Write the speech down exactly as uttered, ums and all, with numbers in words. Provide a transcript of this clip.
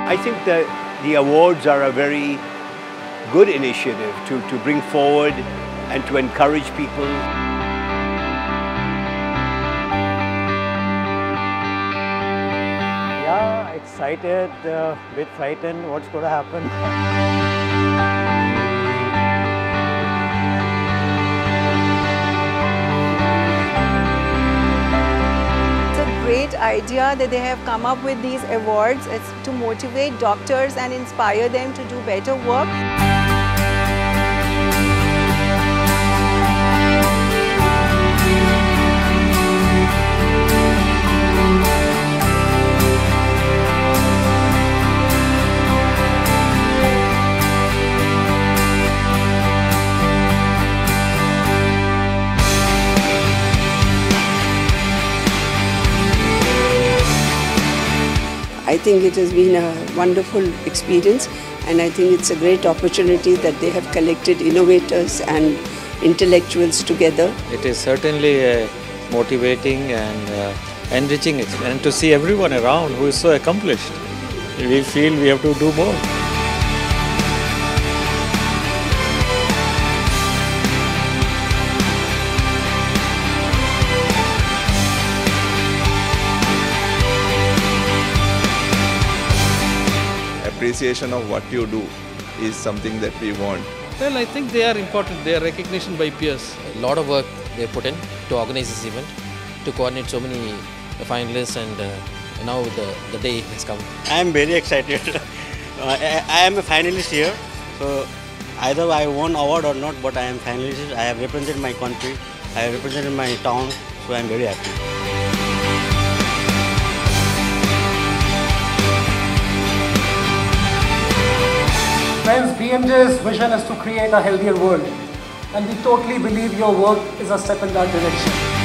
I think that the awards are a very good initiative to, to bring forward and to encourage people. Yeah, excited, a bit frightened, what's going to happen. Great idea that they have come up with these awards. It's to motivate doctors and inspire them to do better work. I think it has been a wonderful experience, and I think it's a great opportunity that they have collected innovators and intellectuals together. It is certainly a motivating and uh, enriching experience, and to see everyone around who is so accomplished, we feel we have to do more. Appreciation of what you do is something that we want. Well, I think they are important. They are recognition by peers. A lot of work they put in to organize this event, to coordinate so many finalists, and uh, now the, the day has come. I am very excited. I, I am a finalist here, so either I won award or not, but I am finalist. I have represented my country, I have represented my town, so I am very happy. Friends, B M J's vision is to create a healthier world, and we totally believe your work is a step in that direction.